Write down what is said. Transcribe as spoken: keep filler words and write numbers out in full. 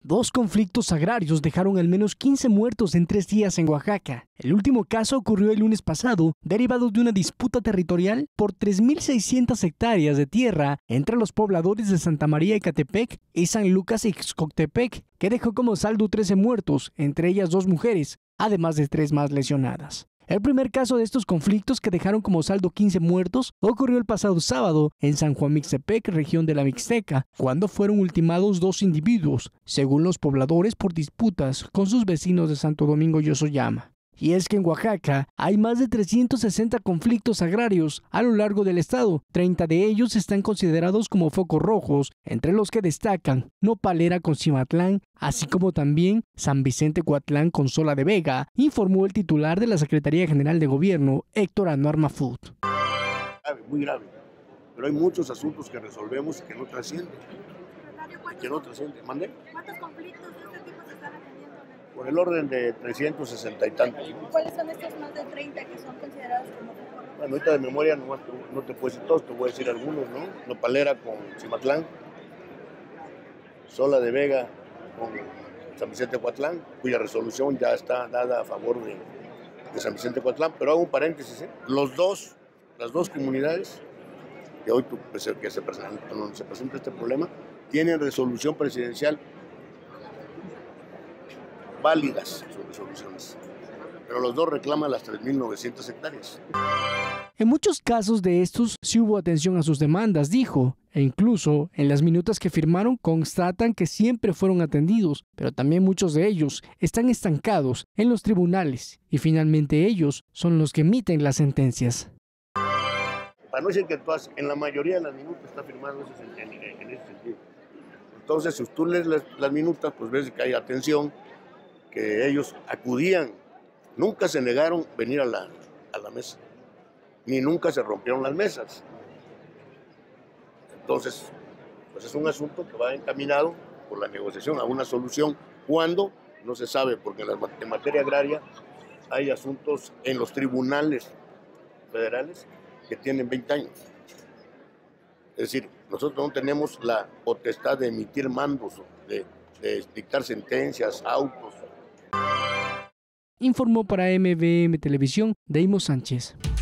Dos conflictos agrarios dejaron al menos quince muertos en tres días en Oaxaca. El último caso ocurrió el lunes pasado, derivado de una disputa territorial por tres mil seiscientas hectáreas de tierra entre los pobladores de Santa María Ecatepec y San Lucas Ixcoctepec, que dejó como saldo trece muertos, entre ellas dos mujeres, además de tres más lesionadas. El primer caso de estos conflictos, que dejaron como saldo quince muertos, ocurrió el pasado sábado en San Juan Mixtepec, región de la Mixteca, cuando fueron ultimados dos individuos, según los pobladores, por disputas con sus vecinos de Santo Domingo y Osoyama. Y es que en Oaxaca hay más de trescientos sesenta conflictos agrarios a lo largo del estado. treinta de ellos están considerados como focos rojos, entre los que destacan Nopalera con Cimatlán, así como también San Vicente Coatlán con Sola de Vega, informó el titular de la Secretaría General de Gobierno, Héctor Anuar Mafut. Grave, muy grave, pero hay muchos asuntos que resolvemos y que no trascienden. Que no trascienden. ¿Mande? ¿Cuántos conflictos de este tipo se están atendiendo? Por el orden de trescientos sesenta y tantos. ¿Cuáles son estos más de treinta que son considerados como focos rojos? Bueno, ahorita de memoria no, no te puedo decir todos, te voy a decir algunos, ¿no? Nopalera con Cimatlán, Sola de Vega con San Vicente Coatlán, cuya resolución ya está dada a favor de, de San Vicente Coatlán, pero hago un paréntesis, ¿eh? Los dos, las dos comunidades que hoy tu, que se, presenta, se presenta este problema, tienen resolución presidencial válidas sus resoluciones, pero los dos reclaman las tres mil novecientas hectáreas. En muchos casos de estos sí hubo atención a sus demandas, dijo, e incluso en las minutas que firmaron constatan que siempre fueron atendidos, pero también muchos de ellos están estancados en los tribunales y finalmente ellos son los que emiten las sentencias. Para no decir que todas, en la mayoría de las minutas está firmado en, en, en ese sentido. Entonces, si tú lees las, las minutas, pues ves que hay atención, que ellos acudían, nunca se negaron venir a la, a la mesa, ni nunca se rompieron las mesas. Entonces, pues es un asunto que va encaminado por la negociación a una solución, cuando no se sabe, porque en, la, en materia agraria hay asuntos en los tribunales federales que tienen veinte años. Es decir, nosotros no tenemos la potestad de emitir mandos, de, de dictar sentencias, autos. Informó para M V M Televisión Deimo Sánchez.